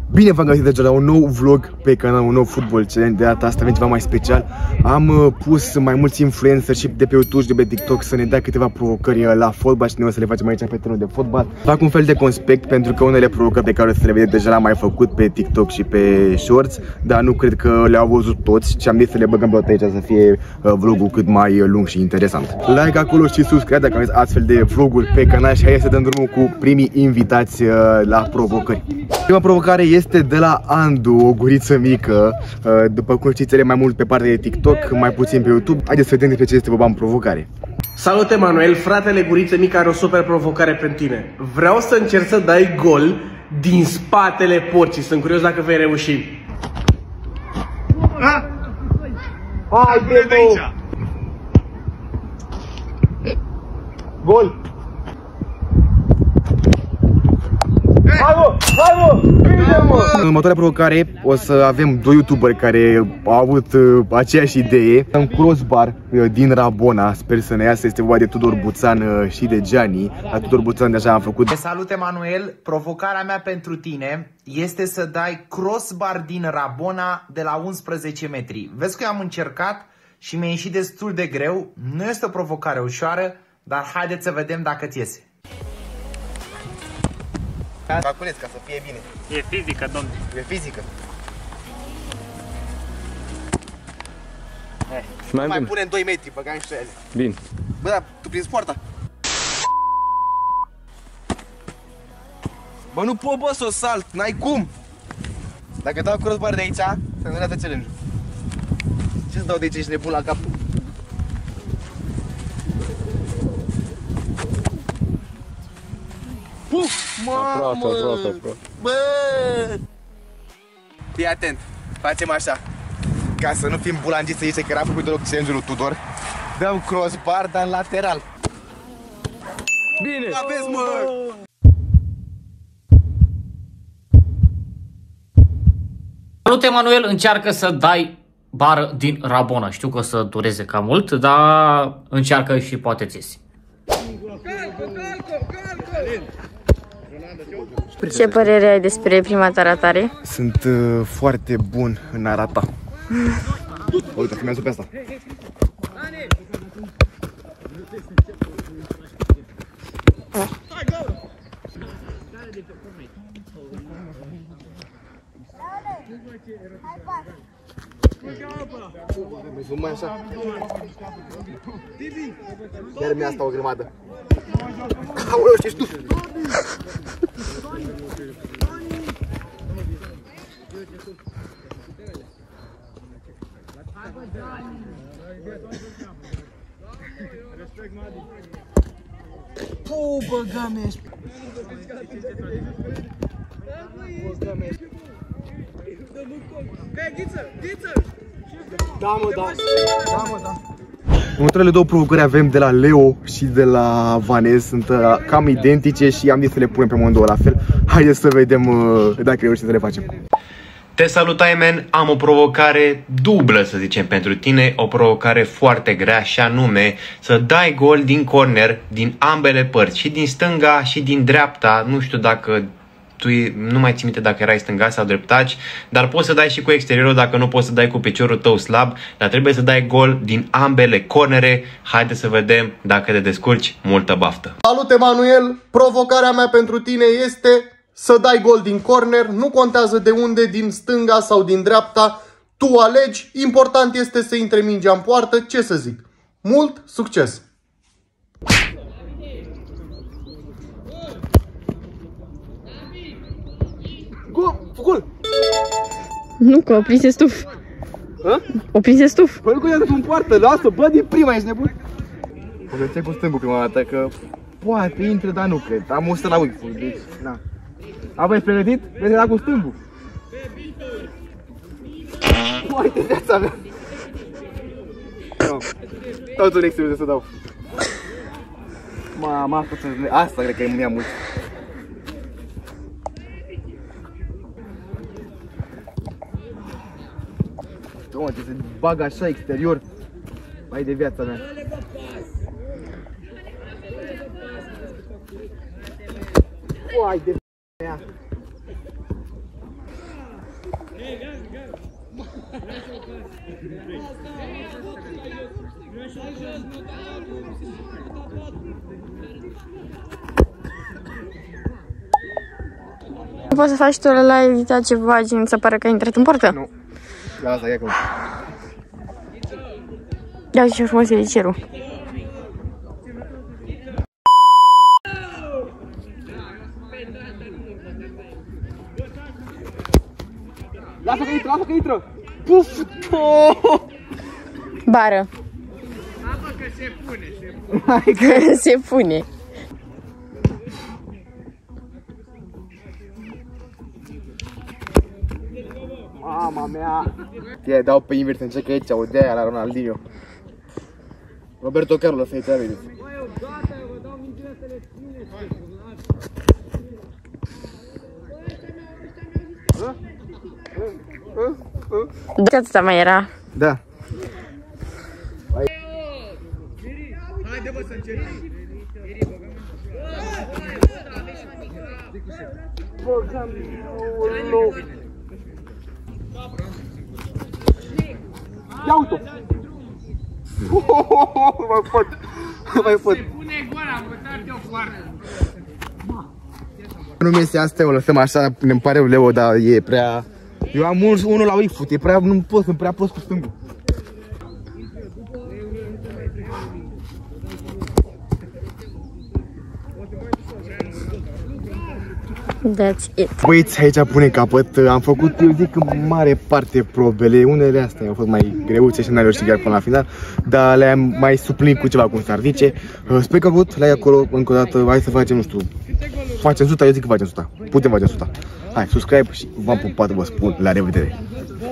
Bine v-am găsit deja la un nou vlog pe canal, un nou Football Challenge. De data asta avem ceva mai special. Am pus mai mulți influenceri și de pe YouTube și de pe TikTok să ne dea câteva provocări la fotbal și noi o să le facem aici pe terenul de fotbal. Fac un fel de conspect pentru că unele provocări pe care o să le vedeți deja le-am mai făcut pe TikTok și pe Shorts, dar nu cred că le-au văzut toți și am zis să le băgăm pe aici să fie vlogul cât mai lung și interesant. Like acolo și subscribe dacă aveți astfel de vloguri pe canal și hai să dăm drumul cu primii invitați la provocări. Prima provocare este de la Andu, o guriță mică. După cum știți, mai mult pe partea de TikTok, mai puțin pe YouTube. Haideți să vedem despre ce este vorba în provocare. Salut, Emanuel, fratele guriță mică are o super provocare pentru tine. Vreau să încerc să dai gol din spatele porții. Sunt curios dacă vei reuși. Hai, Beto! Gol! Hai mă! Hai mă! Bine mă! În următoarea provocare o să avem doi youtuberi care au avut aceeași idee. Un crossbar din Rabona, sper să ne iasă, este vorba de Tudor Buțan și de Gianni. La Tudor Buțan deja am făcut. Salut, Emanuel, provocarea mea pentru tine este să dai crossbar din Rabona de la 11 metri. Vezi că eu am încercat și mi-a ieșit destul de greu. Nu este o provocare ușoară, dar haideți să vedem dacă ți iese. Calculez ca să fie bine. E fizică, domnule. E fizică. Mai punem 2 metri, băgam și ele. Bine. Bă, dar tu prinzi poarta. Bă, nu pot, bă, să o salt, n-ai cum. Dacă dau crossbar de aici, se îndreaptă challenge-ul. Ce-ți dau de aici, ești nebun la cap? Aproape. Bă! Fii atent, facem așa. Ca să nu fim bulangiți aici, că era făcut deloc challenge-ul lui Tudor. Dăm crossbar, dar în lateral. Bine! Aveți, mă! Salut, Emanuel, încearcă să dai bară din Rabona. Știu că o să dureze cam mult, dar încearcă și poate ți iese. Ce părere ai despre prima ta ratare? Sunt foarte bun în a rata. Uite, filmează pe asta. Mai așa. Iar mi-a asta o grămadă. Aoleu, ce ești tu? Puu, băga mea. Da, mă, da. Următoarele două provocări avem de la Leo și de la Vanez. Sunt cam identice și am zis să le punem pe amândouă la fel. Haideți să vedem dacă reușim să le facem. Te salut, Aimen! Am o provocare dublă, să zicem, pentru tine, o provocare foarte grea și anume să dai gol din corner din ambele părți, și din stânga și din dreapta. Nu știu dacă tu nu mai ții minte dacă erai stânga sau dreptaci, dar poți să dai și cu exteriorul dacă nu poți să dai cu piciorul tău slab, dar trebuie să dai gol din ambele cornere. Haide să vedem dacă te descurci. Multă baftă! Salut, Emanuel! Provocarea mea pentru tine este să dai gol din corner, nu contează de unde, din stânga sau din dreapta, tu alegi, important este să intre mingea în poartă, ce să zic. Mult succes! Gol! Nu, că o prinse stuf. O prinse stuf. Bă, nu că i-a dat în poartă, lasă, bă, din prima, ești nebun? O să cu stângul prima dată, că poate intră, dar nu cred. Am 100 la uite, deci, na. Aveți pregătit? Vezi să da cu stângul. Uite viața mea. Dau tu un exterior să dau. Mama, asta cred că e mânia mult. Mă, ce se bagă așa exterior. Hai de viața mea. Hai de mea. Poți să faci tu la editat ceva gen să pară că ai intrat în poartă? Nu. Lasă, ia că... Ia ce frumos e cerul. Lasă că intră! Puf! Bară. Că se pune, Se pune. Mama mea! Ia, dau pe invers, încerc aici, o de aia la Ronaldinho. Roberto Carlos, aici, vedeți. De atâta mai era. Da. Haide bă să încerci. Ia uite-o! Nu mai pot! Nu mai pot! Pune gol, am bătat eu foarte. Nu mi este asta, o lăsăm așa, ne-mi pare rău, Leo, dar e prea... Eu am unul la Wii-Foot, e prea, nu pot, sunt prea prost cu stângul. That's it. Băieți, aici pune capăt, am făcut, eu zic, în mare parte probele, unele astea au fost mai greuțe și n-am reușit chiar până la final, dar le-am mai suplinit cu ceva, cum s-ar zice. Sper că a avut, la acolo, încă o dată, hai să facem, nu știu, facem 100, eu zic că facem 100, putem face 100. Hai, subscribe și v-am pupat, vă spun, la revedere!